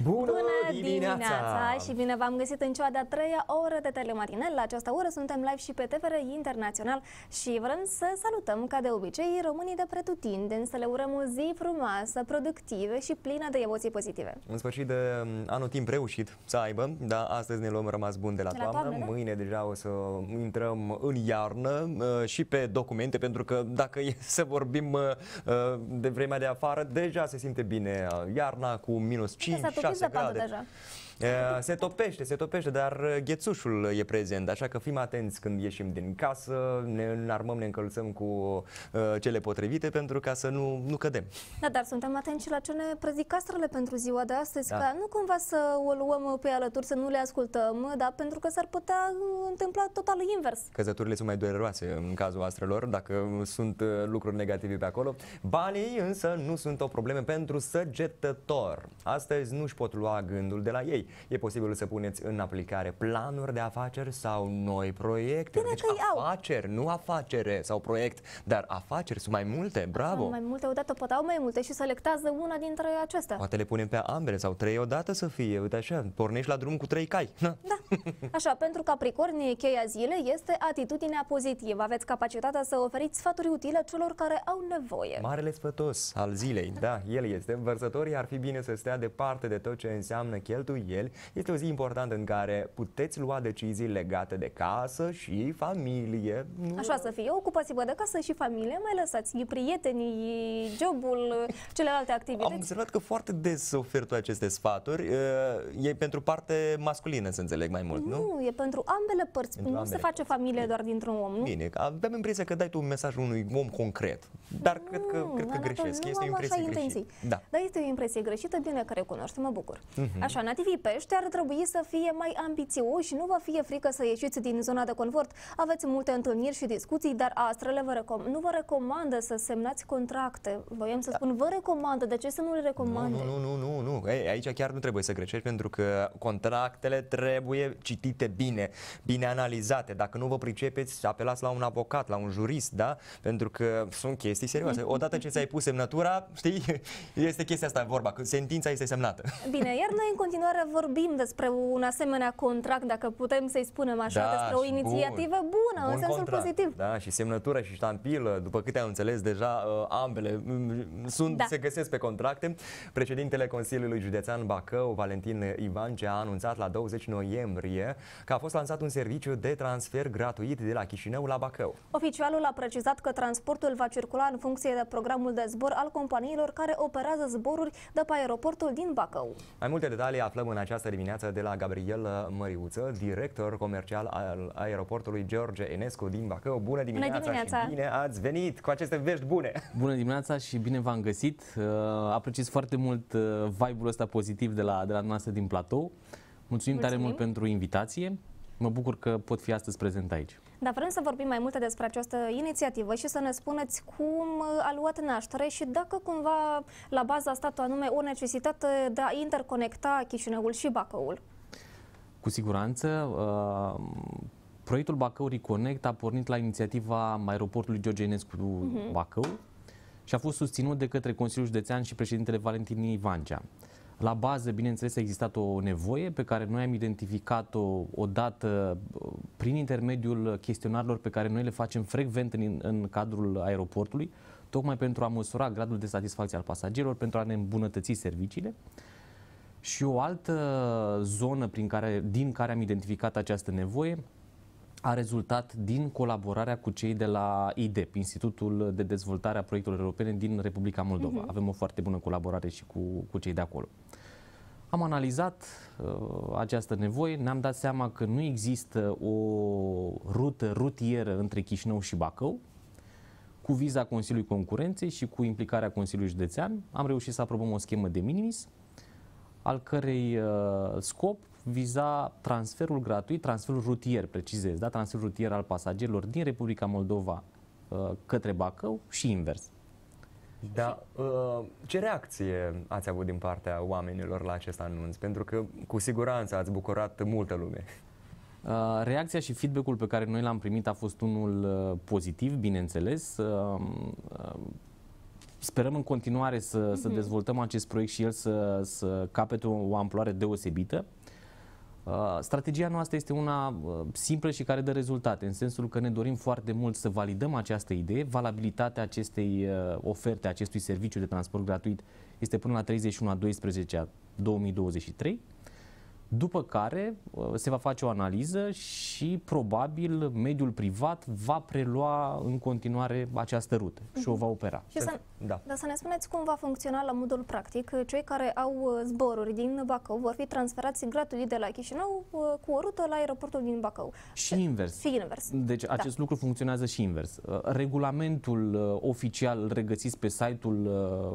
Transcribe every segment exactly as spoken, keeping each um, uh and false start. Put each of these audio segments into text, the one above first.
Bună, Bună dimineața! dimineața! Și bine v-am găsit în cea de-a treia oră de telematinel. La această oră suntem live și pe T V R Internațional și vrem să salutăm, ca de obicei, românii de pretutindeni, să le urăm o zi frumoasă, productivă și plină de emoții pozitive. În sfârșit de anotimp reușit să aibă, dar astăzi ne luăm rămas bun de la, de la toamnă, toamnă da? Mâine deja o să intrăm în iarnă și pe documente, pentru că dacă e să vorbim de vremea de afară, deja se simte bine iarna cu minus cinci șase grade. Deja. Se topește, se topește, dar ghețușul e prezent, așa că fim atenți când ieșim din casă, ne înarmăm, ne încălțăm cu uh, cele potrivite pentru ca să nu, nu cădem. Da, dar suntem atenți și la ce ne prezic astrele pentru ziua de astăzi, da. Ca nu cumva să o luăm pe alături, să nu le ascultăm, da, pentru că s-ar putea întâmpla total invers. Căzăturile sunt mai dureroase în cazul astrelor, dacă sunt lucruri negative pe acolo. Banii însă nu sunt o problemă pentru săgetător. Astăzi nu-și pot lua gândul de la ei. E posibil să puneți în aplicare planuri de afaceri sau noi proiecte. Bine deci că afaceri, nu afacere sau proiect, dar afaceri sunt mai multe, bravo! Mai multe odată, poate au mai multe și selectează una dintre acestea. Poate le punem pe ambele sau trei odată să fie, uite așa, pornești la drum cu trei cai. Da, așa, pentru Capricorni, cheia zilei este atitudinea pozitivă. Aveți capacitatea să oferiți sfaturi utile celor care au nevoie. Marele sfătos al zilei, da, el este. Vărsătorii ar fi bine să stea departe de tot ce înseamnă cheltuieli. Este o zi importantă în care puteți lua decizii legate de casă și familie. Nu? Așa să fie, ocupați-vă de casă și familie, mai lăsați prietenii, jobul, celelalte activități. Am observat că foarte des ofer tu aceste sfaturi. E pentru parte masculină, să înțeleg mai mult, nu? Nu, e pentru ambele părți. Pentru nu ambele se face părți. familie doar dintr-un om, nu? Bine, avem impresia că dai tu un mesaj unui om concret, dar nu, cred că, cred că greșesc. Este o impresie greșită. Da. Dar este o impresie greșită, bine că recunoști, mă bucur. Uh-huh. Așa, nativii pești ar trebui să fie mai ambițioși, nu vă fie frică să ieșiți din zona de confort. Aveți multe întâlniri și discuții, dar astrele vă recom- nu vă recomandă să semnați contracte. Voiam să da. spun, vă recomandă, de ce să nu le recomande? Nu, nu, nu, nu, nu. Ei, aici chiar nu trebuie să greșești, pentru că contractele trebuie citite bine, bine analizate. Dacă nu vă pricepeți, apelați la un avocat, la un jurist, da? Pentru că sunt chestii serioase. Odată ce ți-ai pus semnătura, știi, este chestia asta vorba, că sentința este semnată. Bine, iar noi în continuare vorbim despre un asemenea contract, dacă putem să-i spunem așa, da, despre o inițiativă bun, bună, bun în sensul contract. pozitiv. Da, și semnătură și ștampilă, după câte am înțeles deja, ambele sunt, da. se găsesc pe contracte. Președintele Consiliului Județean Bacău, Valentin Ivancea, a anunțat la douăzeci noiembrie că a fost lansat un serviciu de transfer gratuit de la Chișinău la Bacău. Oficialul a precizat că transportul va circula în funcție de programul de zbor al companiilor care operează zboruri de pe aeroportul din Bacău. Mai multe detalii aflăm în această dimineață de la Gabriel Măriuță, director comercial al aeroportului George Enescu din Bacău. Bună dimineața, Bună dimineața și bine ați venit cu aceste vești bune! Bună dimineața și bine v-am găsit! Apreciez foarte mult vibe-ul ăsta pozitiv de la, de la noastră din platou. Mulțumim, Mulțumim tare mult pentru invitație. Mă bucur că pot fi astăzi prezent aici. Dar vrem să vorbim mai multe despre această inițiativă și să ne spuneți cum a luat naștere și dacă cumva la baza a stat anume o necesitate de a interconecta Chișinăul și Bacăul. Cu siguranță. Uh, proiectul Bacău Reconnect a pornit la inițiativa aeroportului George Enescu uh-huh. Bacău și a fost susținut de către Consiliul Județean și președintele Valentin Ivancea. La bază, bineînțeles, a existat o nevoie pe care noi am identificat-o odată prin intermediul chestionarilor pe care noi le facem frecvent în, în cadrul aeroportului, tocmai pentru a măsura gradul de satisfacție al pasagerilor, pentru a ne îmbunătăți serviciile. Și o altă zonă prin care, din care am identificat această nevoie a rezultat din colaborarea cu cei de la I D E P, Institutul de Dezvoltare a Proiectelor Europene din Republica Moldova. Uh-huh. Avem o foarte bună colaborare și cu, cu cei de acolo. Am analizat uh, această nevoie, ne-am dat seama că nu există o rută rutieră între Chișinău și Bacău. Cu viza Consiliului Concurenței și cu implicarea Consiliului Județean am reușit să aprobăm o schemă de minimis, al cărei uh, scop viza transferul gratuit, transferul rutier, precizez, da? transferul rutier al pasagerilor din Republica Moldova uh, către Bacău și invers. Da, uh, ce reacție ați avut din partea oamenilor la acest anunț? Pentru că cu siguranță ați bucurat multă lume. Uh, reacția și feedback-ul pe care noi l-am primit a fost unul uh, pozitiv, bineînțeles. Uh, uh, sperăm în continuare să, să dezvoltăm acest proiect și el să, să capete o, o amploare deosebită. Uh, strategia noastră este una uh, simplă și care dă rezultate, în sensul că ne dorim foarte mult să validăm această idee. Valabilitatea acestei uh, oferte, acestui serviciu de transport gratuit este până la treizeci și unu a doisprezece două mii douăzeci și trei. După care se va face o analiză și probabil mediul privat va prelua în continuare această rută și o va opera. Și să, da. Dar să ne spuneți cum va funcționa la modul practic. Cei care au zboruri din Bacău vor fi transferați gratuit de la Chișinău cu o rută la aeroportul din Bacău. Și invers. Și invers. Deci acest da. lucru funcționează și invers. Regulamentul oficial îl regăsiți pe site-ul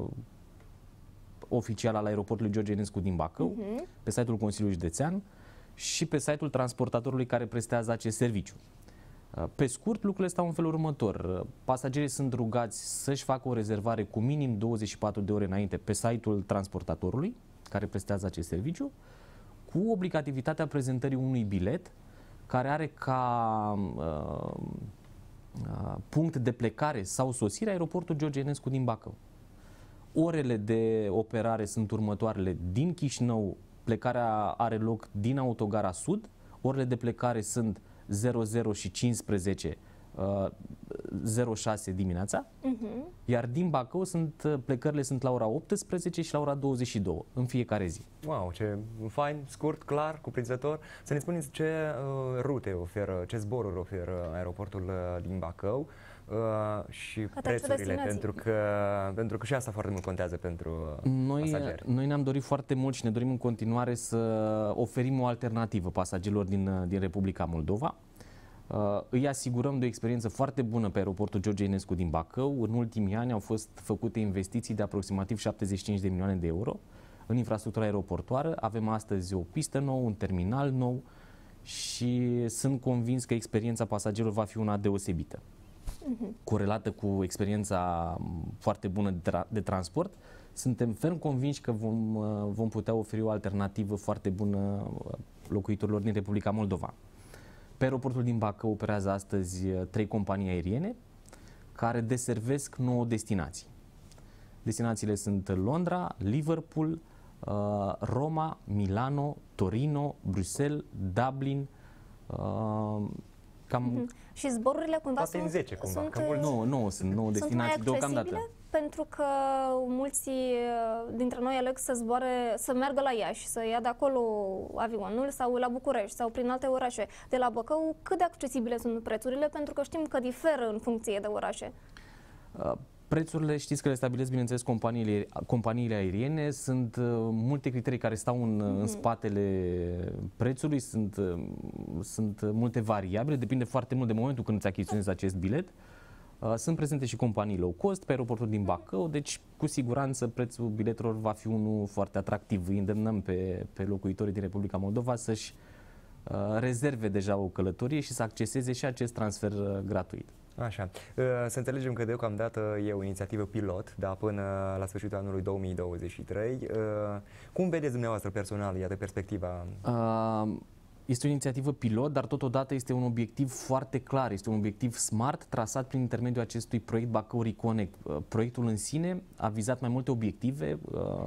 oficial al aeroportului George Enescu din Bacău, uh-huh. pe site-ul Consiliului Județean și pe site-ul transportatorului care prestează acest serviciu. Pe scurt, lucrurile stau în felul următor. Pasagerii sunt rugați să-și facă o rezervare cu minim douăzeci și patru de ore înainte pe site-ul transportatorului care prestează acest serviciu, cu obligativitatea prezentării unui bilet care are ca uh, uh, punct de plecare sau sosire aeroportul George Enescu din Bacău. Orele de operare sunt următoarele. Din Chișinău, plecarea are loc din Autogara Sud. Orele de plecare sunt zero zero și cincisprezece, zero șase dimineața. Uh-huh. Iar din Bacău sunt, plecările sunt la ora optsprezece și la ora douăzeci și două în fiecare zi. Wow, ce fain, scurt, clar, cuprinzător. Să ne spuneți ce uh, rute oferă, ce zboruri oferă aeroportul uh, din Bacău. Uh, și Către prețurile, pentru că, pentru că și asta foarte mult contează pentru noi, pasageri. Noi ne-am dorit foarte mult și ne dorim în continuare să oferim o alternativă pasagerilor din, din Republica Moldova. Uh, îi asigurăm de o experiență foarte bună pe aeroportul George Enescu din Bacău. În ultimii ani au fost făcute investiții de aproximativ șaptezeci și cinci de milioane de euro în infrastructura aeroportoară. Avem astăzi o pistă nouă, un terminal nou și sunt convins că experiența pasagerilor va fi una deosebită. Corelată cu experiența foarte bună de, tra de transport, suntem ferm convinși că vom, vom putea oferi o alternativă foarte bună locuitorilor din Republica Moldova. Pe aeroportul din Bacău operează astăzi trei companii aeriene care deservesc nouă destinații. Destinațiile sunt Londra, Liverpool, Roma, Milano, Torino, Bruxelles, Dublin, cam... Mm-hmm. Și zborurile cumva sunt, în zece, cumva, sunt, că mulți... nouă, nouă sunt nouă destinații deocamdată. Pentru că mulți dintre noi aleg să zboare, să meargă la Iași, să ia de acolo avionul sau la București sau prin alte orașe. De la Bacău, cât de accesibile sunt prețurile? Pentru că știm că diferă în funcție de orașe. Uh, Prețurile știți că le stabilesc, bineînțeles, companiile, companiile aeriene. Sunt uh, multe criterii care stau în, mm-hmm. în spatele prețului, sunt, uh, sunt multe variabile, depinde foarte mult de momentul când îți achiziționezi acest bilet. Uh, sunt prezente și companii low cost pe aeroportul din Bacău, deci cu siguranță prețul biletelor va fi unul foarte atractiv. Îi îndemnăm pe, pe locuitorii din Republica Moldova să-și uh, rezerve deja o călătorie și să acceseze și acest transfer uh, gratuit. Așa. Să înțelegem că deocamdată e o inițiativă pilot, dar până la sfârșitul anului două mii douăzeci și trei. Cum vedeți dumneavoastră personal, iată, perspectiva? Este o inițiativă pilot, dar totodată este un obiectiv foarte clar, este un obiectiv smart trasat prin intermediul acestui proiect Bacău Reconnect. Proiectul în sine a vizat mai multe obiective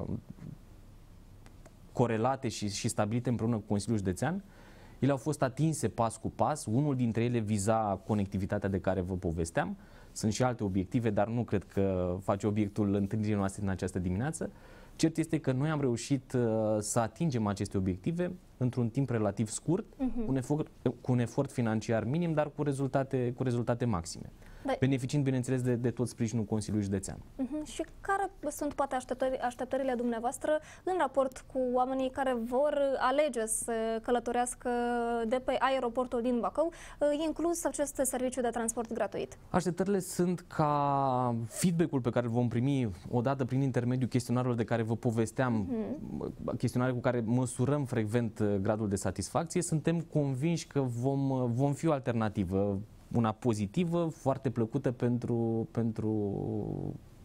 corelate și, și stabilite împreună cu Consiliul Județean. Ele au fost atinse pas cu pas, unul dintre ele viza conectivitatea de care vă povesteam. Sunt și alte obiective, dar nu cred că face obiectul întâlnirii noastre în această dimineață. Cert este că noi am reușit uh, să atingem aceste obiective într-un timp relativ scurt, uh-huh. cu, un efort, cu un efort financiar minim, dar cu rezultate, cu rezultate maxime. Da. Beneficiind, bineînțeles, de, de tot sprijinul Consiliului Județean. Uh-huh. Și care sunt poate așteptări, așteptările dumneavoastră în raport cu oamenii care vor alege să călătorească de pe aeroportul din Bacău, inclus acest serviciu de transport gratuit? Așteptările sunt ca feedback-ul pe care îl vom primi odată prin intermediul chestionarelor de care vă povesteam, uh-huh. chestionare cu care măsurăm frecvent gradul de satisfacție, suntem convinși că vom, vom fi o alternativă, una pozitivă, foarte plăcută pentru, pentru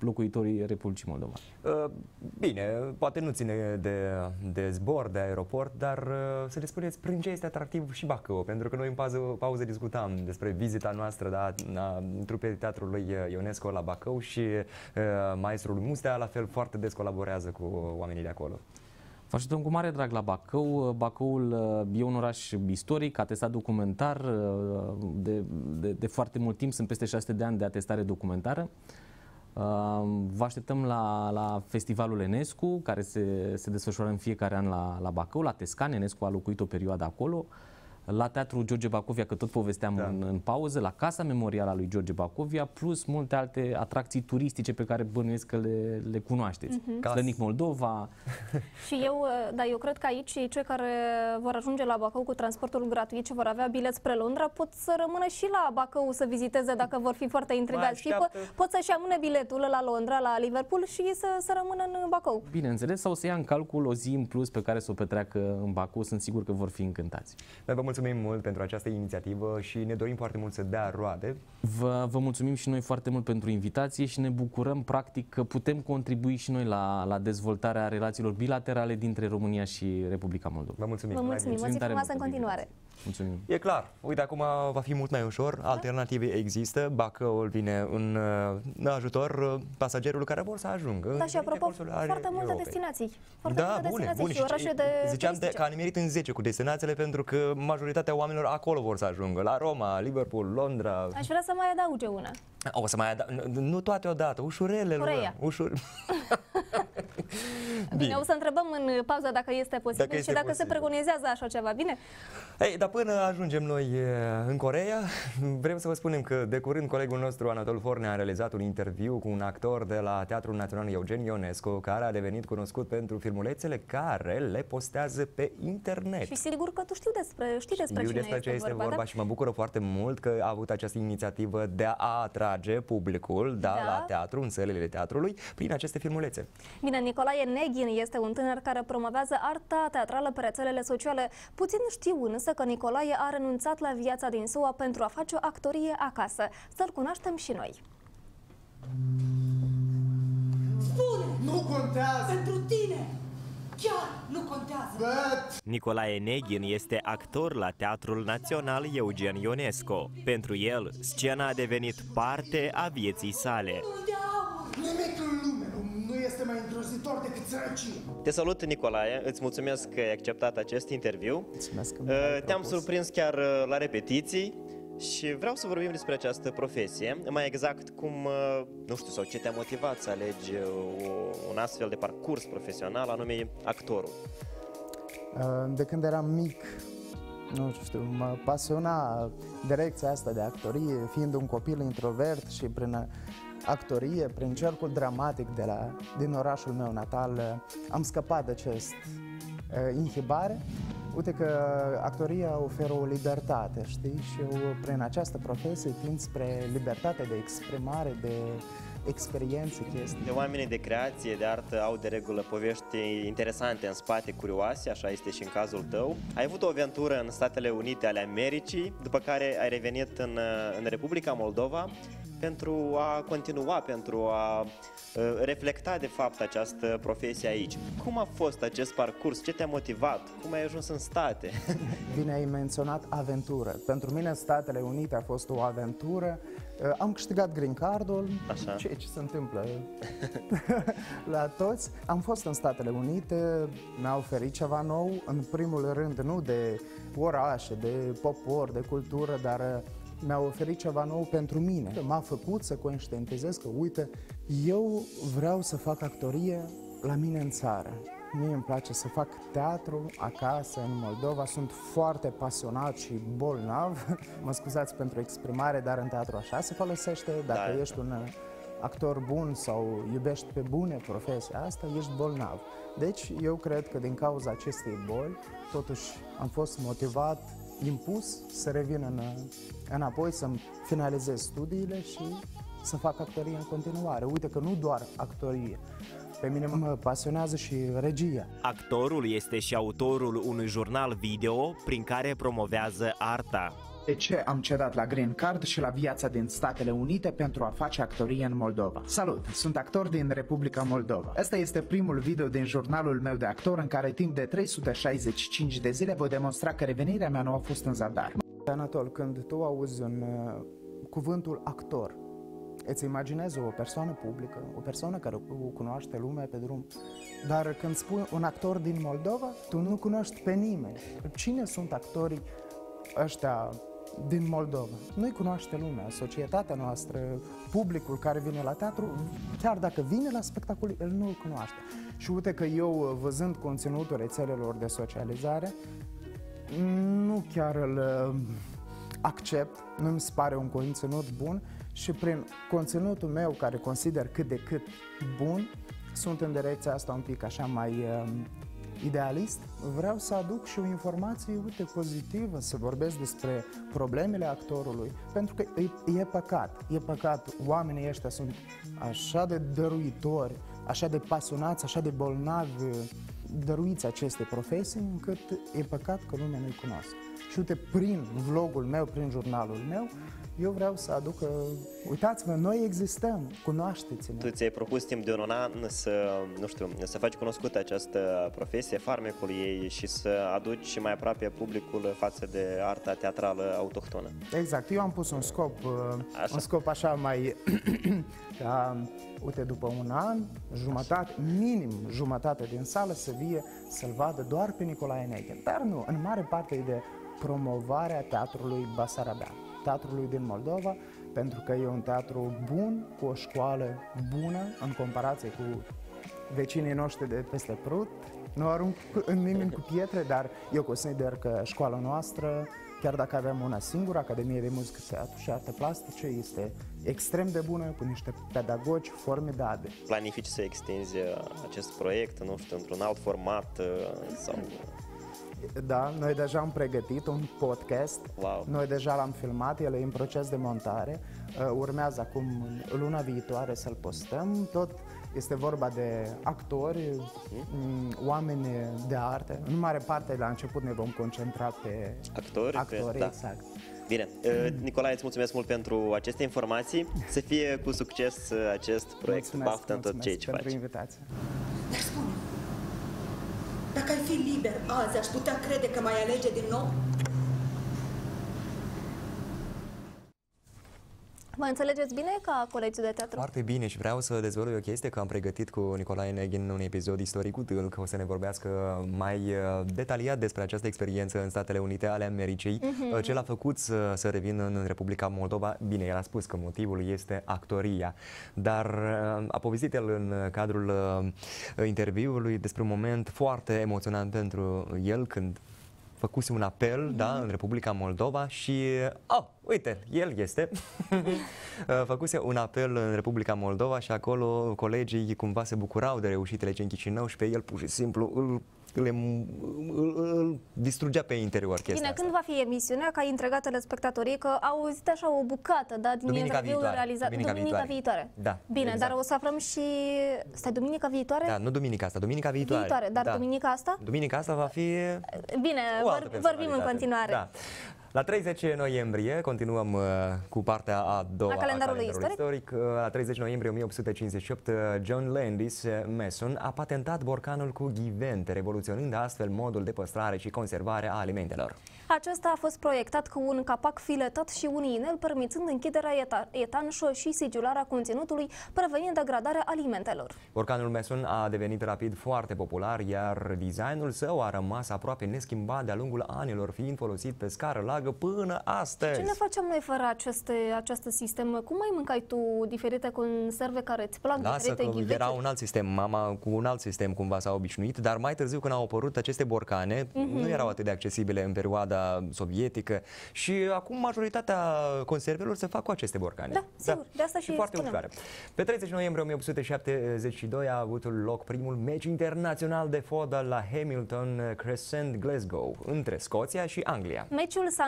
locuitorii Republicii Moldova. Bine, poate nu ține de, de zbor, de aeroport, dar să ne spuneți prin ce este atractiv și Bacău, pentru că noi în pauză, pauză discutam despre vizita noastră, da, a trupei teatrului Ionesco la Bacău și uh, maestrul Mustea, la fel, foarte des colaborează cu oamenii de acolo. Vă așteptăm cu mare drag la Bacău. Bacăul e un oraș istoric, atestat documentar, de, de, de foarte mult timp, sunt peste șase sute de ani de atestare documentară. Vă așteptăm la, la festivalul Enescu, care se, se desfășoară în fiecare an la, la Bacău, la Tescan. Enescu a locuit o perioadă acolo. La Teatrul George Bacovia, că tot povesteam da. în, în pauză, la Casa Memorială a lui George Bacovia, plus multe alte atracții turistice pe care bănuiesc că le, le cunoașteți. Uh-huh. Slănic Moldova. Și eu, da, eu cred că aici cei care vor ajunge la Bacău cu transportul gratuit și vor avea bilet spre Londra pot să rămână și la Bacău să viziteze dacă vor fi foarte intrigați. Și pot, pot să-și amâne biletul la Londra, la Liverpool și să, să rămână în Bacău. Bineînțeles, sau să ia în calcul o zi în plus pe care să o petreacă în Bacău. Sunt sigur că vor fi încântați. Mulțumim mult pentru această inițiativă și ne dorim foarte mult să dea roade. Vă, vă mulțumim și noi foarte mult pentru invitație și ne bucurăm practic că putem contribui și noi la, la dezvoltarea relațiilor bilaterale dintre România și Republica Moldova. Vă mulțumim. Vă mulțumim. Vă zi frumoasă în continuare. Mulțumim. E clar. Uite, acum va fi mult mai ușor. Alternative există. Bacăul vine în, în ajutor pasagerului care vor să ajungă. Da, și apropo, foarte multe destinații. Foarte da, multe bune, destinații bune. și orașe de ziceam de, că a nimerit în zece cu destinațiile pentru că majoritatea oamenilor acolo vor să ajungă. La Roma, Liverpool, Londra. Aș vrea să mai adauge una. O să mai adaug, nu toate odată, ușurele. Coreea. Ușur... Bine, Bine, o să întrebăm în pauza dacă este posibil dacă este și dacă posibil. se preconizează așa ceva, bine? Ei, dar până ajungem noi în Coreea, vrem să vă spunem că de curând colegul nostru Anatol Fornea a realizat un interviu cu un actor de la Teatrul Național Eugen Ionesco, care a devenit cunoscut pentru filmulețele care le postează pe internet. Și sigur că tu știi despre, știi despre Știu cine despre este ce este vorba, vorba da? și mă bucură foarte mult că a avut această inițiativă de a atrage publicul da, Da. la teatru, în sălile teatrului, prin aceste filmulețe. Bine, Nicolae Neghin este un tânăr care promovează arta teatrală pe rețelele sociale. Puțin știu însă că Nicolae a renunțat la viața din S U A pentru a face o actorie acasă. Să-l cunoaștem și noi. Spune! Nu contează! Pentru tine! Chiar nu contează! But... Nicolae Neghin este actor la Teatrul Național Eugen Ionesco. Pentru el, scena a devenit parte a vieții sale. Unde au? Nimic în lume nu, nu este mai îngrozitor decât sărăcie. Te salut, Nicolae, îți mulțumesc că ai acceptat acest interviu. Mulțumesc. Te-am surprins chiar la repetiții și vreau să vorbim despre această profesie, mai exact cum, nu știu, sau ce te-a motivat să alegi un astfel de parcurs profesional, anume actorul. De când eram mic, nu știu, mă pasiona direcția asta de actorie, fiind un copil introvert și prin actorie, prin cercul dramatic de la, din orașul meu natal, am scăpat de acest uh, inhibare. Uite că actoria oferă o libertate, știi? Și eu, prin această profesie, tind spre libertatea de exprimare, de experiențe, chestii. De oamenii de creație, de artă, au de regulă povești interesante în spate, curioase, așa este și în cazul tău. Ai avut o aventură în Statele Unite ale Americii, după care ai revenit în, în Republica Moldova pentru a continua, pentru a uh, reflecta de fapt această profesie aici. Cum a fost acest parcurs? Ce te-a motivat? Cum ai ajuns în state? Bine ai menționat aventură. Pentru mine Statele Unite a fost o aventură. Uh, am câștigat green cardul, ceea ce se întâmplă la toți. Am fost în Statele Unite, mi-a oferit ceva nou, în primul rând nu de orașe, de popor, de cultură, dar uh, mi-a oferit ceva nou pentru mine. M-a făcut să conștientizez că, uite, eu vreau să fac actorie la mine în țară. Mie îmi place să fac teatru acasă, în Moldova. Sunt foarte pasionat și bolnav. Mă scuzați pentru exprimare, dar în teatru așa se folosește. Dacă da. ești un actor bun sau iubești pe bune profesia asta, ești bolnav. Deci, eu cred că din cauza acestei boli, totuși am fost motivat, impus să revin în, înapoi, să-mi finalizez studiile și să fac actorie în continuare. Uite că nu doar actorie, pe mine mă pasionează și regia. Actorul este și autorul unui jurnal video prin care promovează arta. De ce am cedat la Green Card și la viața din Statele Unite pentru a face actorie în Moldova? Salut! Sunt actor din Republica Moldova. Asta este primul video din jurnalul meu de actor în care timp de trei sute șaizeci și cinci de zile voi demonstra că revenirea mea nu a fost în zadar. Anatol, când tu auzi un, uh, cuvântul actor, îți imaginezi o persoană publică, o persoană care o cunoaște lumea pe drum, dar când spui un actor din Moldova, tu nu cunoști pe nimeni. Cine sunt actorii ăștia din Moldova? Nu-i cunoaște lumea, societatea noastră, publicul care vine la teatru, chiar dacă vine la spectacol, el nu-l cunoaște. Și uite că eu, văzând conținutul rețelelor de socializare, nu chiar îl accept, nu mi se pare un conținut bun și prin conținutul meu, care consider cât de cât bun, sunt în direcția asta un pic așa mai uh, idealist. Vreau să aduc și o informație, uite, pozitivă, să vorbesc despre problemele actorului, pentru că e, e păcat, e păcat. Oamenii ăștia sunt așa de dăruitori, așa de pasionați, așa de bolnavi, dăruiți acestei profesii, încât e păcat că lumea nu-i cunoaște. Și uite, prin vlogul meu, prin jurnalul meu, eu vreau să aduc, uitați-vă, noi existăm, cunoașteți-ne. Tu ți-ai propus timp de un an să, nu știu, să faci cunoscută această profesie, farmecul ei și să aduci mai aproape publicul față de arta teatrală autohtonă. Exact, eu am pus un scop, așa. un scop așa mai, ca, uite, după un an, jumătate, minim jumătate din sală să vie să-l vadă doar pe Nicolae Neghin. Dar nu, în mare parte e de promovarea teatrului basarabean, teatrului din Moldova, pentru că e un teatru bun, cu o școală bună în comparație cu vecinii noștri de peste Prut. Nu arunc în nimeni cu pietre, dar eu consider că școala noastră, chiar dacă avem una singură, Academie de Muzică, Teatru și Arte Plastice, este extrem de bună, cu niște pedagogi formidabili. Planifici să extinzi acest proiect, nu știu, într-un alt format sau... Da, noi deja am pregătit un podcast, wow. Noi deja l-am filmat, el e în proces de montare, urmează acum luna viitoare să-l postăm, tot este vorba de actori, uh-huh. oameni de artă, în mare parte la început ne vom concentra pe actori, actori pe, da. exact. Bine, Nicolae, îți mulțumesc mult pentru aceste informații, să fie cu succes acest proiect, baftă în tot ceea ce faci. Pentru invitație. Dar spune, dacă ai fi liber azi, aș putea crede că mai alege din nou? Mă înțelegeți bine ca colegi de teatru? Foarte bine și vreau să dezvălui o chestie, că am pregătit cu Nicolae Neghin un episod istoric cu Tâlc, o să ne vorbească mai detaliat despre această experiență în Statele Unite ale Americii, uh-huh. ce l-a făcut să, să revină în Republica Moldova. Bine, el a spus că motivul este actoria, dar a povestit el în cadrul interviului despre un moment foarte emoționant pentru el, când făcuse un apel, mm-hmm. da, în Republica Moldova și, oh, uite, el este, făcuse un apel în Republica Moldova și acolo colegii cumva se bucurau de reușitele ce în Chișinău și pe el pur și simplu îl, îl, îl, îl distrugea pe interior chestia Bine, asta. când va fi emisiunea, ca intrigat telespectatorii, că au auzit așa o bucată, da, din Duminica interviul viitoare. realizat. Duminica, Duminica viitoare. viitoare. Da, Bine, exact. dar o să aflăm și... Stai, duminica viitoare? Da, nu duminica asta, duminica viitoare. Viitoare, dar da. duminica asta? Duminica asta va fi... Bine, vor, vorbim în continuare. Da. La treizeci noiembrie continuăm uh, cu partea a doua a calendarului, a calendarului istoric. istoric. Uh, la treizeci noiembrie o mie opt sute cincizeci și opt, uh, John Landis Mason a patentat borcanul cu ghivente, revoluționând astfel modul de păstrare și conservare a alimentelor. Acesta a fost proiectat cu un capac filetat și un inel, permițând închiderea eta etanșă și sigilarea conținutului, prevenind degradarea alimentelor. Borcanul Mason a devenit rapid foarte popular, iar designul său a rămas aproape neschimbat de-a lungul anilor, fiind folosit pe scară largă până astăzi. Ce ne facem noi fără aceste, acest sistem? Cum mai mâncai tu diferite conserve care îți plac, Lasă diferite că ghivete? era un alt sistem, mama cu un alt sistem cumva s-a obișnuit, dar mai târziu când au apărut aceste borcane, mm-hmm. nu erau atât de accesibile în perioada sovietică și acum majoritatea conservelor se fac cu aceste borcane. Da, sigur, da. De asta și, și foarte spunem. ușoare. Pe treizeci noiembrie o mie opt sute șaptezeci și doi a avut loc primul meci internațional de fotbal la Hamilton Crescent, Glasgow, între Scoția și Anglia. Meciul s-a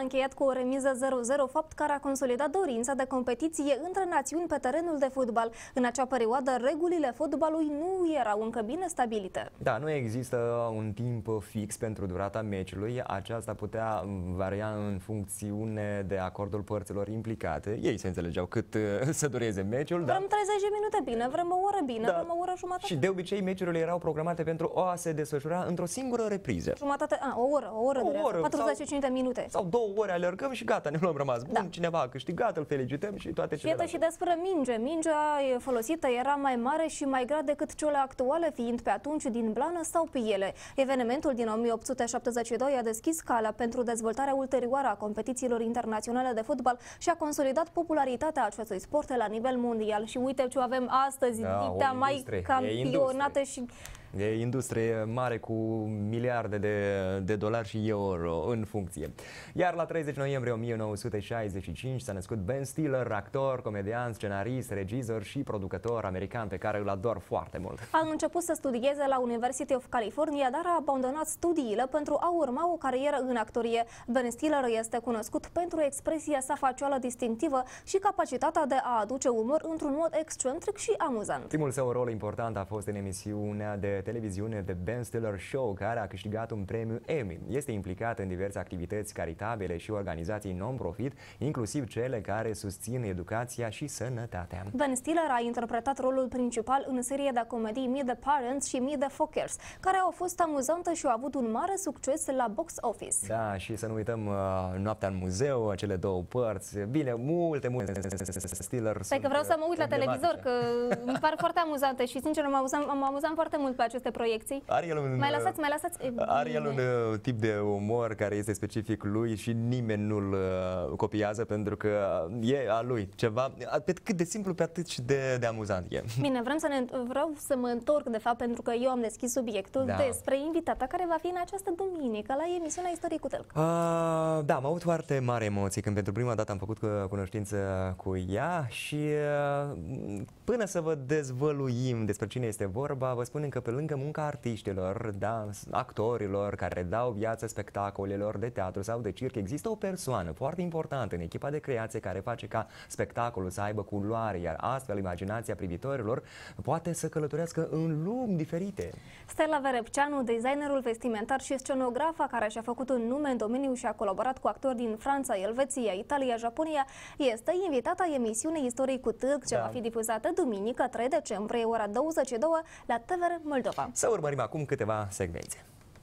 încheiat cu o remiză zero zero, fapt care a consolidat dorința de competiție între națiuni pe terenul de fotbal. În acea perioadă, regulile fotbalului nu erau încă bine stabilite. Da, nu există un timp fix pentru durata meciului. Aceasta putea varia în funcțiune de acordul părților implicate. Ei se înțelegeau cât să dureze meciul. Vrem da? treizeci de minute bine, vrem o oră bine, da. vrem o oră jumătate. Și de obicei meciurile erau programate pentru a se desfășura într-o singură repriză. Jumătate, a, o oră, o oră, o oră patruzeci și cinci de minute. Sau două ore alergăm și gata, ne luăm rămas bun. Da. Cineva a câștigat, îl felicităm și toate celelalte. Iată și despre minge. Mingea folosită era mai mare și mai grea decât cele actuale, fiind pe atunci din blană sau piele. Evenimentul din o mie opt sute șaptezeci și doi a deschis calea pentru dezvoltarea ulterioară a competițiilor internaționale de fotbal și a consolidat popularitatea acestui sport la nivel mondial. Și uite ce avem astăzi, da, mai campionate și... E industrie mare cu miliarde de, de dolari și euro în funcție. Iar la treizeci noiembrie o mie nouă sute șaizeci și cinci s-a născut Ben Stiller, actor, comedian, scenarist, regizor și producător american pe care îl ador foarte mult. A început să studieze la University of California, dar a abandonat studiile pentru a urma o carieră în actorie. Ben Stiller este cunoscut pentru expresia sa facioală distinctivă și capacitatea de a aduce umor într-un mod excentric și amuzant. Primul său rol important a fost în emisiunea de televiziune The Ben Stiller Show, care a câștigat un premiu Emmy. Este implicat în diverse activități caritabile și organizații non-profit, inclusiv cele care susțin educația și sănătatea. Ben Stiller a interpretat rolul principal în serie de comedii Meet the Parents și Meet the Fockers, care au fost amuzante și au avut un mare succes la box office. Da, și să nu uităm uh, Noaptea în muzeu, cele două părți. Bine, multe, multe Stiller. Stai că vreau să mă uit la televizor, că îmi par foarte amuzante și sincer mă amuzam, mă amuzam foarte mult pe aceste proiecții. Are el un, mai lăsați, mai lăsați. Are el un uh, tip de umor care este specific lui și nimeni nu-l uh, copiază pentru că e a lui ceva, pe cât de simplu, pe atât și de, de amuzant e. Bine, vrem să ne, vreau să mă întorc de fapt pentru că eu am deschis subiectul da. despre invitata care va fi în această duminică la emisiunea Istorie cu Tălcă. Uh, da, am avut foarte mare emoții când pentru prima dată am făcut cunoștință cu ea și uh, până să vă dezvăluim despre cine este vorba, vă spunem că pe lângă munca artiștilor, da, actorilor care dau viață spectacolelor de teatru sau de circ, există o persoană foarte importantă în echipa de creație care face ca spectacolul să aibă culoare, iar astfel imaginația privitorilor poate să călătorească în lumi diferite. Stella Verepceanu, designerul vestimentar și scenografa care și-a făcut un nume în domeniu și a colaborat cu actori din Franța, Elveția, Italia, Japonia, este invitata emisiunii Istorie cu Tâlc, ce da. va fi difuzată duminică trei decembrie, ora douăzeci și două, la T V R Moldova. Să urmărim acum câteva secvențe.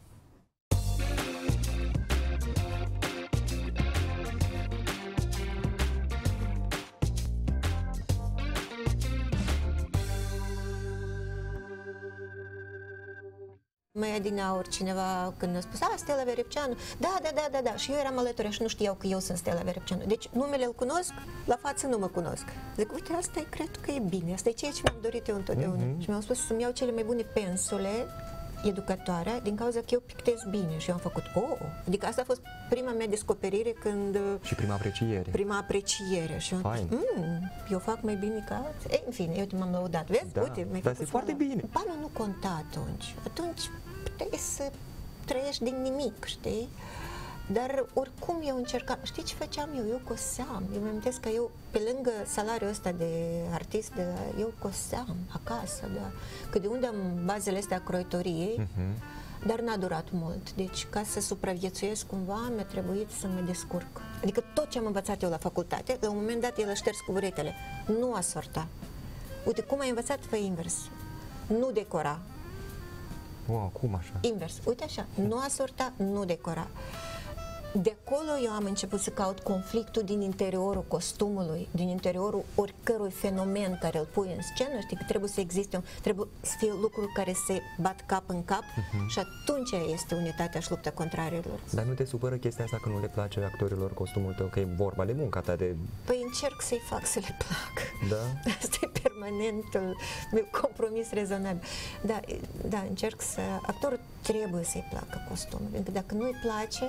Mai adineauri cineva când a spus, a, Stella Verepceanu, da, da, da, da, da, și eu eram alături și nu știau că eu sunt Stella Verepceanu. Deci numele îl cunosc, la față nu mă cunosc. Zic, uite, asta e, cred că e bine, asta e ceea ce mi-am dorit eu întotdeauna. Mm-hmm. Și mi-au spus să-mi iau cele mai bune pensule educatoare, din cauza că eu pictez bine și eu am făcut, oh, adică asta a fost prima mea descoperire când... Și prima apreciere. Prima apreciere. Și eu am spus, mm, eu fac mai bine ca alții. Ei, în fine, eu m-am lăudat, vezi? Da, uite, dar este foarte bine. Banul nu conta atunci. Atunci puteai să trăiești din nimic, știi? Dar oricum eu încercam, știi ce făceam eu? Eu coseam, eu mi-am amintesc că eu, pe lângă salariul ăsta de artist, de, eu coseam acasă, da, că de unde am bazele astea croitoriei, uh-huh. dar n-a durat mult. Deci, ca să supraviețuiesc cumva, mi-a trebuit să mă descurc. Adică tot ce am învățat eu la facultate, la un moment dat el a șters cu buretele, nu asorta. Uite, cum ai învățat, fă invers. Nu decora. Wow, cum așa? Invers. Uite așa, nu asorta, nu decora. De acolo eu am început să caut conflictul din interiorul costumului, din interiorul oricărui fenomen care îl pui în scenă, știi că trebuie să existe, un, trebuie să fie lucruri care se bat cap în cap uh-huh. și atunci este unitatea și lupta contrariilor. Dar nu te supără chestia asta că nu le place actorilor costumul tău, că e vorba de munca ta de... Păi încerc să-i fac să le placă. Da? Asta e permanentul meu compromis rezonabil. Da, da, încerc să... Actorul trebuie să-i placă costumul, pentru că dacă nu-i place...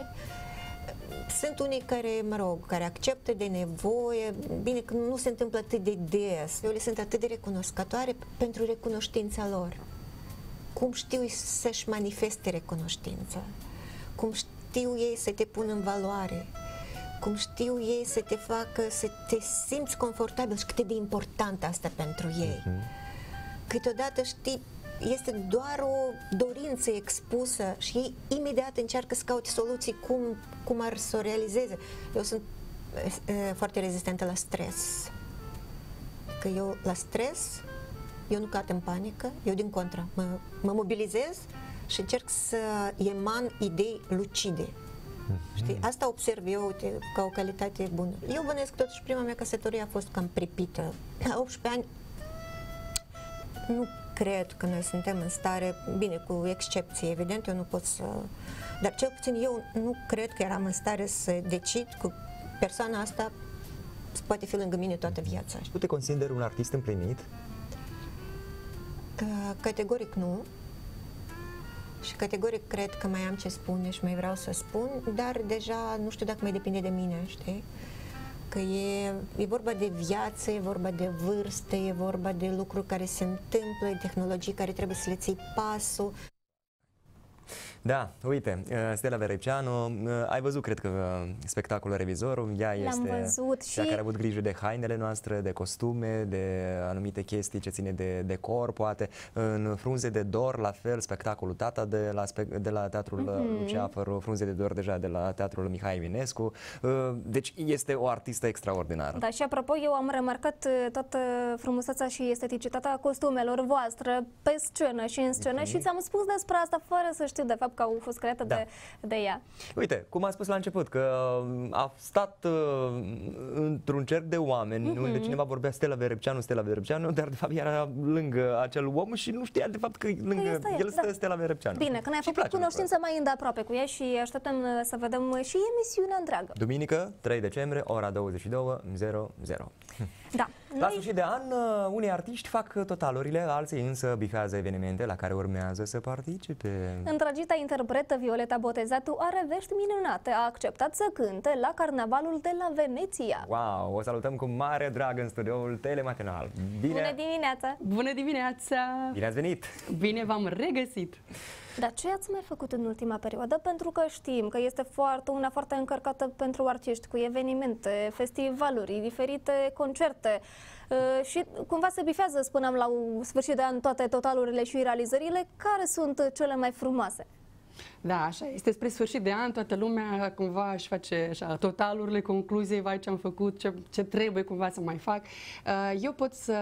Sunt unii care, mă rog, care acceptă de nevoie, bine că nu se întâmplă atât de des. Eu le sunt atât de recunoscătoare pentru recunoștința lor. Cum știu să-și manifeste recunoștința, cum știu ei să te pună în valoare, cum știu ei să te facă să te simți confortabil și cât e de important asta pentru ei. Uh-huh. Câteodată, știi, este doar o dorință expusă și ei imediat încearcă să caute soluții cum, cum ar să o realizeze. Eu sunt e, foarte rezistentă la stres. Că eu la stres, eu nu cad în panică, eu din contră, mă, mă mobilizez și încerc să eman idei lucide. Mm-hmm. Știi? Asta observ eu, uite, ca o calitate bună. Eu bănesc totuși, prima mea căsătorie a fost cam pripită. La optsprezece ani nu cred că noi suntem în stare, bine, cu excepție, evident, eu nu pot să... Dar cel puțin eu nu cred că eram în stare să decid că persoana asta poate fi lângă mine toată viața. Tu te consideri un artist împlinit? Categoric nu. Și categoric cred că mai am ce spune și mai vreau să spun, dar deja nu știu dacă mai depinde de mine, știi? Că e, e vorba de viață, e vorba de vârstă, e vorba de lucruri care se întâmplă, tehnologii care trebuie să le ții pasul. Da, uite, Stella Verepceanu, ai văzut, cred că, spectacolul Revizorul, ea este cea și... care a avut grijă de hainele noastre, de costume, de anumite chestii ce ține de decor, poate. În Frunze de Dor, la fel, spectacolul Tata de la, de la Teatrul mm-hmm. Luceafăr, Frunze de Dor deja de la Teatrul Mihai Eminescu. Deci este o artistă extraordinară. Da, și apropo, eu am remarcat toată frumusețea și esteticitatea costumelor voastre pe scenă și în scenă mm-hmm. și ți-am spus despre asta fără să știu de fapt că au fost create da. de, de ea. Uite, cum am spus la început, că a stat uh, într-un cerc de oameni, mm-hmm. unde cineva vorbea Stella Verepceanu, Stella Verepceanu, dar de fapt era lângă acel om și nu știa de fapt că lângă este, el stă da. Stella Verepceanu. Bine, că ne-ai făcut cunoștință mai îndeaproape cu ea și așteptăm să vedem și emisiunea întreagă. Duminică, trei decembrie, ora douăzeci și două zero zero. Da. La sfârșit de an, unii artiști fac totalurile, alții însă bifează evenimente la care urmează să participe. Îndrăgita interpretă Violeta Botezatu are vești minunate. A acceptat să cânte la Carnavalul de la Veneția. Wow! O salutăm cu mare drag în studioul telematinal. Bine... Bună dimineața! Bună dimineața! Bine ați venit! Bine v-am regăsit! Dar ce ați mai făcut în ultima perioadă? Pentru că știm că este foarte, una foarte încărcată pentru artiști, cu evenimente, festivaluri, diferite concerte uh, și cumva se bifează, spuneam, la sfârșit de an toate totalurile și realizările. Care sunt cele mai frumoase? Da, așa este. Spre sfârșit de an, toată lumea cumva își face așa, totalurile, concluzii, vai ce am făcut, ce, ce trebuie cumva să mai fac. Eu pot să,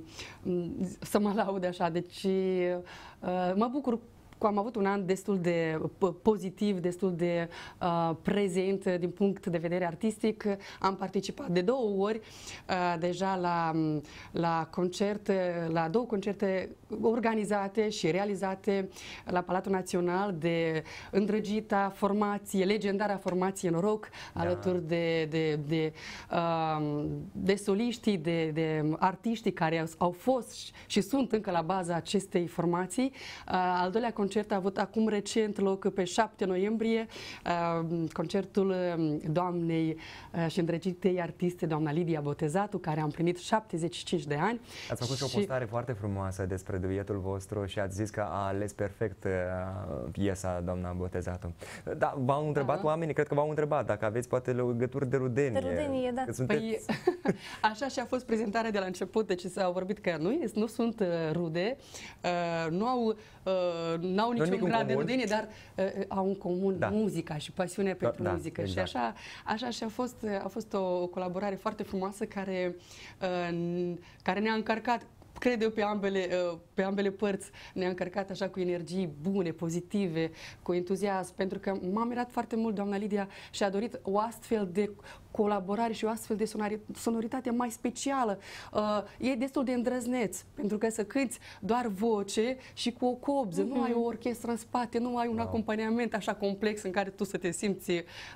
să mă laud așa, deci mă bucur că am avut un an destul de pozitiv, destul de uh, prezent din punct de vedere artistic. Am participat de două ori uh, deja la, la concerte, la două concerte organizate și realizate la Palatul Național de îndrăgita formație, legendara formație Noroc, da. alături de, de, de, uh, de soliștii, de, de artiștii care au fost și sunt încă la baza acestei formații. Uh, al doilea concert a avut acum recent loc pe șapte noiembrie, uh, concertul doamnei uh, și îndrăgitei artiste, doamna Lidia Botezatu, care a împlinit șaptezeci și cinci de ani. Ați făcut și o postare foarte frumoasă despre duetul vostru și ați zis că a ales perfect uh, piesa doamna Botezatu. Da, v-au întrebat uh-huh. oamenii, cred că v-au întrebat dacă aveți poate legături de rudenie. De rudenie, da. Sunteți... Păi, așa și a fost prezentarea de la început, deci s-au vorbit că nu, nu sunt uh, rude, uh, nu au, uh, n-au niciun grad de rudenie, dar uh, au în comun da. muzica și pasiunea pentru da, muzică. Exact. Și așa, așa și a fost, a fost o colaborare foarte frumoasă care, uh, care ne-a încărcat, cred eu, pe ambele, pe ambele părți, ne-a încărcat așa cu energii bune, pozitive, cu entuziasm, pentru că m-a mirat foarte mult doamna Lidia și a dorit o astfel de colaborare și o astfel de sonoritate mai specială. Uh, e destul de îndrăzneț, pentru că să cânti doar voce și cu o cobză, mm-hmm. nu ai o orchestră în spate, nu ai un wow. acompaniament așa complex în care tu să te simți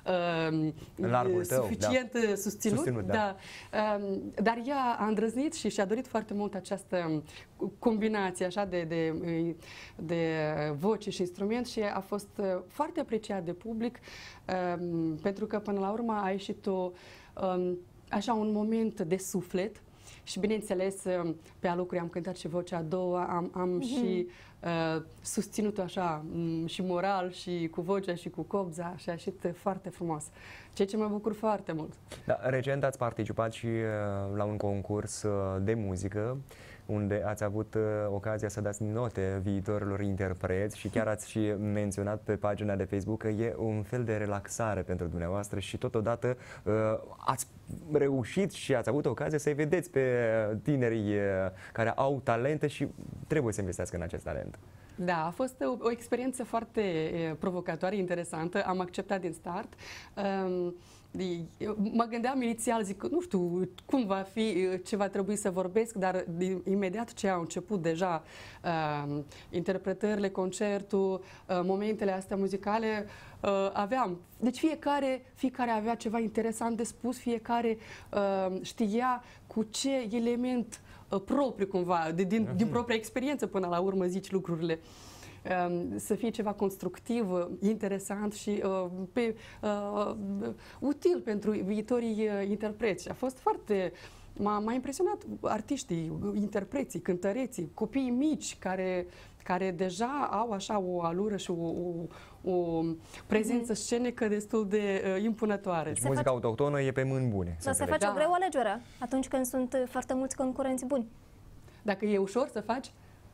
uh, suficient tău, da. susținut. susținut da. Da. Uh, dar ea a îndrăznit și și-a dorit foarte mult această combinație așa de, de, de voce și instrument și a fost foarte apreciat de public, um, pentru că până la urmă a ieșit o, um, așa un moment de suflet și bineînțeles pe alocuri am cântat și vocea a doua, am, am mm-hmm. și uh, susținut-o așa și moral și cu vocea și cu copza și a ieșit foarte frumos, ceea ce mă bucur foarte mult. Da, recent ați participat și uh, la un concurs uh, de muzică unde ați avut uh, ocazia să dați note viitorilor interpreți și chiar ați și menționat pe pagina de Facebook că e un fel de relaxare pentru dumneavoastră și totodată uh, ați reușit și ați avut ocazia să-i vedeți pe tinerii uh, care au talente și trebuie să investească în acest talent. Da, a fost o, o experiență foarte e, provocatoare, interesantă, am acceptat din start. Um, Mă gândeam inițial, zic, nu știu cum va fi, ce va trebui să vorbesc, dar imediat ce au început deja uh, interpretările, concertul, uh, momentele astea muzicale, uh, aveam. Deci fiecare, fiecare avea ceva interesant de spus, fiecare uh, știa cu ce element uh, propriu cumva, de, din, din propria experiență până la urmă zici lucrurile. Să fie ceva constructiv, interesant și uh, pe, uh, util pentru viitorii uh, interpreți. A fost foarte... M-a impresionat artiștii, interpreții, cântăreții, copiii mici care, care deja au așa o alură și o, o, o prezență scenică destul de uh, impunătoare. Deci muzica face... autohtonă e pe mâini bune. Dar se face da. greu alegerea atunci când sunt foarte mulți concurenți buni. Dacă e ușor să faci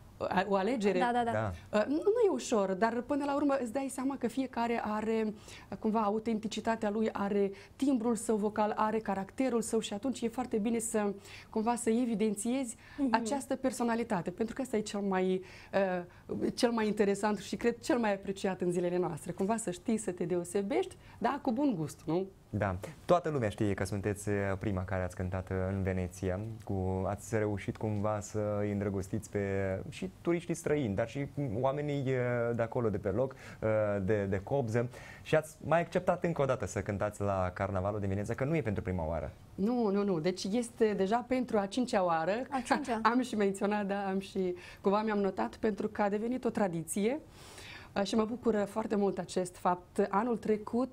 o alegere. Da, da, da. da. Nu, nu e ușor, dar până la urmă îți dai seama că fiecare are cumva autenticitatea lui, are timbrul său vocal, are caracterul său și atunci e foarte bine să cumva să evidențiezi mm-hmm. această personalitate, pentru că asta e cel mai, uh, cel mai interesant și cred cel mai apreciat în zilele noastre. Cumva să știi să te deosebești, da, cu bun gust, nu? Da. Toată lumea știe că sunteți prima care ați cântat în Veneția. Cu, ați reușit cumva să îi îndrăgostiți pe și turiștii străini, dar și oamenii de acolo, de pe loc, de, de copză. Și ați mai acceptat încă o dată să cântați la Carnavalul de Veneția, că nu e pentru prima oară. Nu, nu, nu. Deci este deja pentru a cincea oară. A cincea. Am și menționat, da, am și cumva mi-am notat pentru că a devenit o tradiție. Și mă bucură foarte mult acest fapt. Anul trecut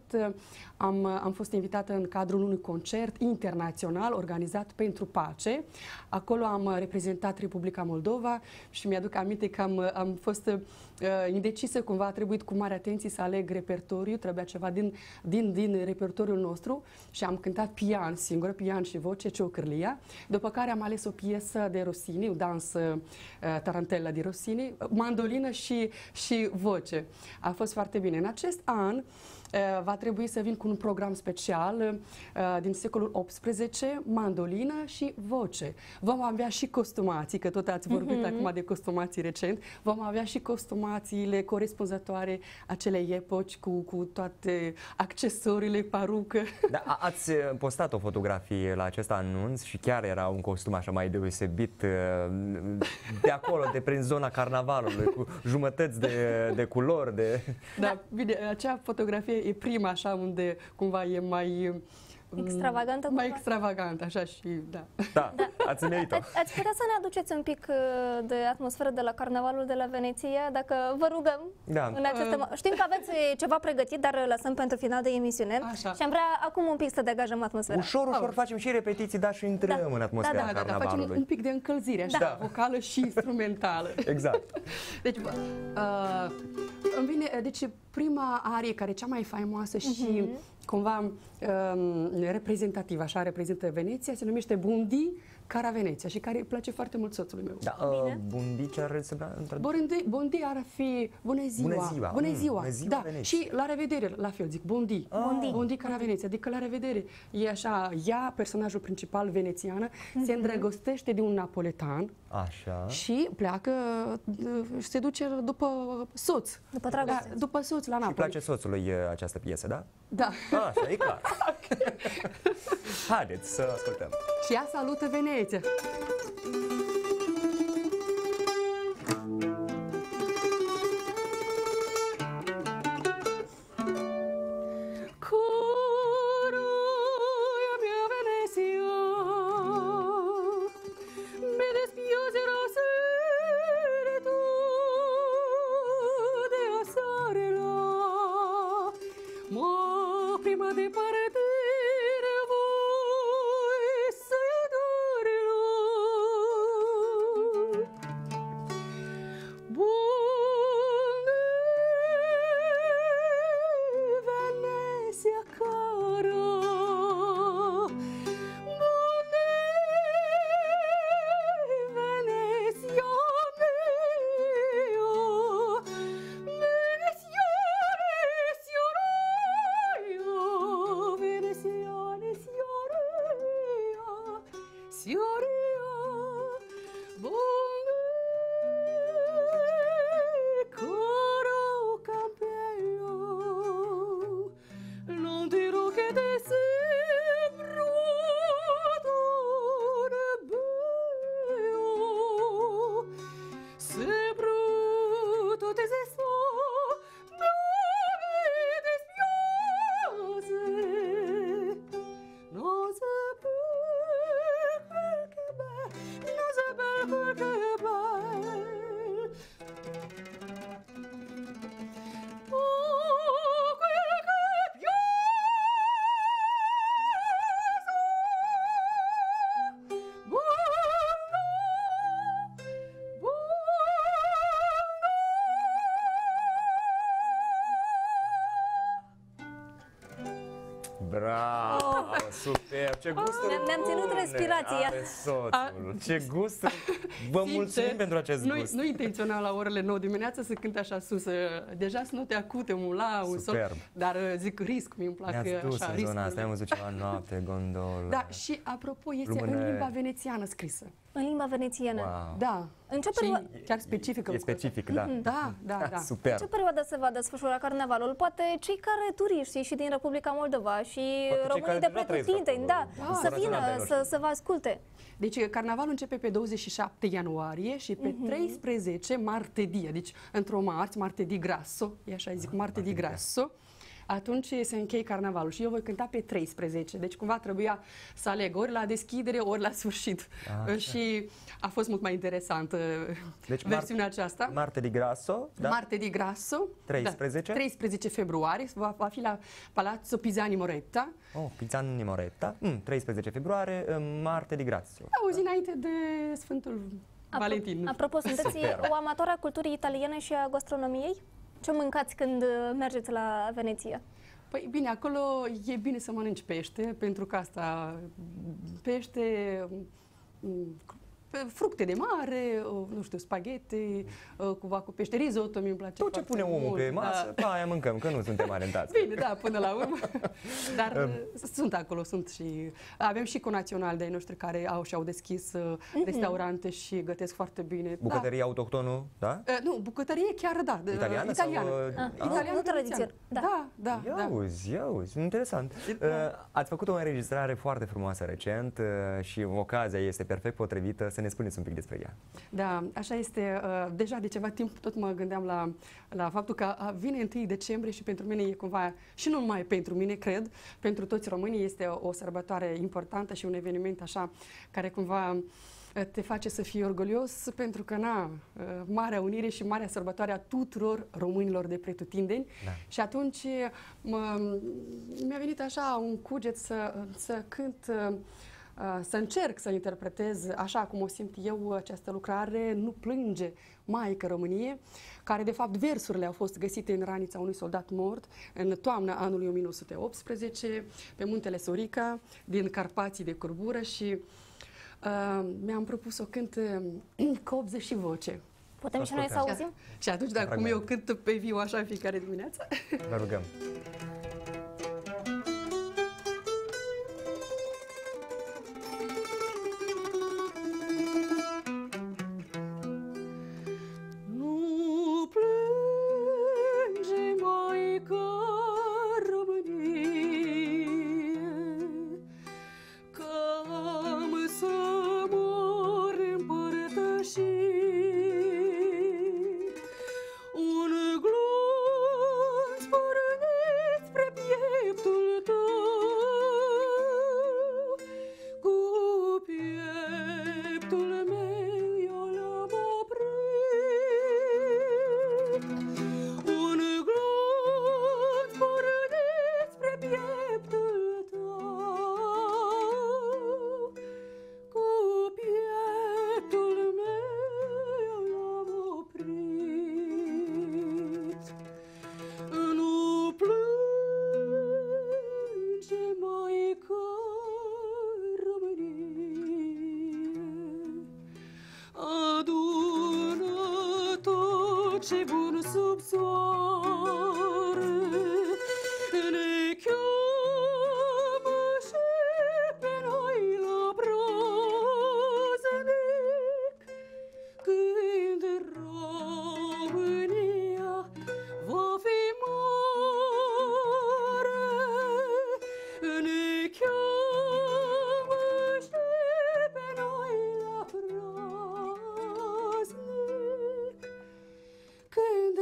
am, am fost invitată în cadrul unui concert internațional organizat pentru pace. Acolo am reprezentat Republica Moldova și mi-aduc aminte că am, am fost uh, indecisă, cumva a trebuit cu mare atenție să aleg repertoriu, trebuia ceva din, din, din repertoriul nostru și am cântat pian singur, pian și voce, Ciocârlia, după care am ales o piesă de Rossini, o dansă uh, Tarantella de Rossini, mandolină și, și voce. A fost foarte bine. În acest an va trebui să vin cu un program special din secolul optsprezece, mandolină și voce. Vom avea și costumații, că tot ați vorbit mm-hmm. acum de costumații recent, vom avea și costumațiile corespunzătoare acelei epoci cu, cu toate accesoriile, parucă. Da, ați postat o fotografie la acest anunț și chiar era un costum așa mai deosebit de acolo, de prin zona carnavalului, cu jumătăți de, de culori. De... Da, bine, acea fotografie e prima așa unde cumva e mai extravagantă, mai extravagant, așa și da. Da, da. Ați meritat. Ați, ați putea să ne aduceți un pic de atmosferă de la Carnavalul de la Veneția, dacă vă rugăm. Da. În aceste... uh... Știm că aveți ceva pregătit, dar lăsăm pentru final de emisiune. Așa. Și am vrea acum un pic să degajăm atmosfera. Ușor, ușor facem și repetiții, dar și intrăm da. în atmosfera da, da, carnavalului. Da, da, facem un pic de încălzire, așa, da. vocală și instrumentală. Exact. Deci, uh, îmi vine, deci prima arie care e cea mai faimoasă și uh-huh. cumva um, reprezentativă, așa reprezintă Veneția, se numește Bundi Cara Veneția și care îi place foarte mult soțului meu. Da, uh, Bundi ce ar însemna? Bundi, bundi ar fi bună ziua. Bună ziua. Bună ziua. Bună ziua da. Veneția. Și la revedere, la fel, zic Bundi. Ah. Bundi. Bundi Cara Veneția, adică la revedere. E așa, ea, personajul principal venețiană, mm-hmm. se îndrăgostește de un napoletan. Așa. Și pleacă, se duce după soț. După dragoste. Da, după soț la Napoli. Și place soțului această piesă, da? Da. Așa, e clar. Haideți să ascultăm. Și ea salută Veneția. de partire voi să dorilo Bravo, oh. Super, ce gusturi Ne-am ne ținut respirația. Are soțul, ce gusturi. Vă Sincer, mulțumim pentru acest nu, gust. Nu intenționam la orele nouă dimineața să cânt așa sus. Deja sunt note acute, un la, un sol. Dar zic risc, mi-mi plac Ne-ați dus așa, în risc. zona asta, am văzut ceva noapte, gondolă. Da, și apropo, este Lumână... în limba venețiană scrisă. În limba venețiană? Wow. Da. În ce și perioadă? chiar specifică. E specific, da. Mm-hmm. Da, da, da. Super. În ce perioadă se va desfășura carnavalul? Poate cei care turiști și din Republica Moldova și românii de pretutindeni, da, da, să vină, să, să vă asculte. Deci carnavalul începe pe douăzeci și șapte ianuarie și pe uh-huh. treisprezece martedie, deci într-o marți, martedì grasso, e așa zic, ah, martedì grasso. Atunci se încheie carnavalul și eu voi cânta pe treisprezece, deci cumva trebuia să aleg ori la deschidere, ori la sfârșit. Ah, și a fost mult mai interesantă deci versiunea aceasta. Martedì grasso, da? Martedì grasso, treisprezece? Da, treisprezece februarie, va, va fi la Palazzo Pisani Moretta. Oh, Pisani Moretta, mm, treisprezece februarie, martedì grasso. Auzi, înainte de Sfântul Apro Valentin. Apropo, sunteți o amatoare a culturii italiene și a gastronomiei? Ce mâncați când mergeți la Veneția? Păi bine, acolo e bine să mănânci pește, pentru că asta, pește, fructe de mare, nu știu, spaghete, cumva cu pește, risotto, mi-mi place tot ce pune omul mult, pe masă, da. Aia mâncăm, că nu suntem arentați. Bine, da, până la urmă. Dar sunt acolo, sunt și... Avem și conaționali de-ai noștri care au și-au deschis uh-huh. restaurante și gătesc foarte bine. Bucătărie da. autohtonul, da? Uh, nu, bucătărie chiar, da. Italiană? Italiană. Sau, ah, italiană, nu tradițional. Da, da, da. Ia da. auzi, ia auzi, interesant. Da. Uh, ați făcut o înregistrare foarte frumoasă recent uh, și ocazia este perfect potrivită să ne spuneți un pic despre ea. Da, așa este. Uh, deja de ceva timp tot mă gândeam la, la faptul că vine întâi decembrie și pentru mine e cumva, și nu numai pentru mine, cred, pentru toți românii este o, o sărbătoare importantă și un eveniment așa care cumva te face să fii orgolios pentru că, na, marea unire și marea sărbătoare a tuturor românilor de pretutindeni. Da. Și atunci mi-a venit așa un cuget să, să cânt, să încerc să interpretez așa cum o simt eu această lucrare, Nu plânge, Maică Românie, care de fapt versurile au fost găsite în ranița unui soldat mort în toamna anului o mie nouă sute optsprezece pe muntele Sorica din Carpații de Curbură și uh, mi-am propus să o cânt uh, cu opză și voce. Putem și noi să auzim? Și atunci, dacă cum eu cânt pe viu așa în fiecare dimineață. Vă rugăm. ce bun sub soare, ne cheamă și pe noi la praznic, când România va fi mare, ne cheamă și pe noi la praznic, când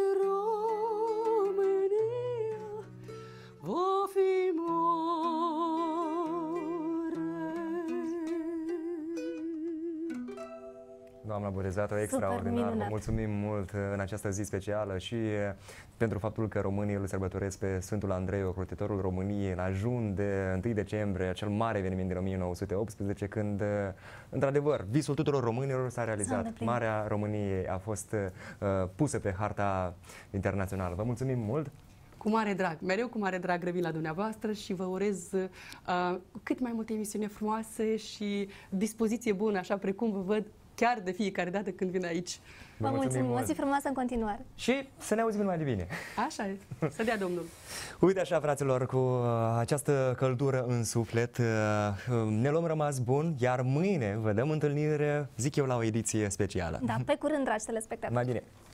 România va fi mare. Doamna Borezato, extraordinar. Vă mulțumim mult în această zi specială și pentru faptul că românii îl sărbătoresc pe Sfântul Andrei, ocrotitorul României, în ajun de întâi decembrie, acel mare eveniment din o mie nouă sute optsprezece, când, într-adevăr, visul tuturor românilor s-a realizat. Marea României a fost uh, pusă pe harta internațională. Vă mulțumim mult! Cu mare drag, mereu cu mare drag revin la dumneavoastră și vă urez uh, cât mai multe emisiuni frumoase și dispoziție bună, așa precum vă văd chiar de fiecare dată când vin aici. Vă mulțumim, o zi frumoasă în continuare. Și să ne auzim numai de bine. Așa e, să dea Domnul. Uite așa, fraților, cu această căldură în suflet, ne luăm rămas bun, iar mâine vă dăm întâlnire, zic eu, la o ediție specială. Da, pe curând, dragi telespectatori. Mai bine.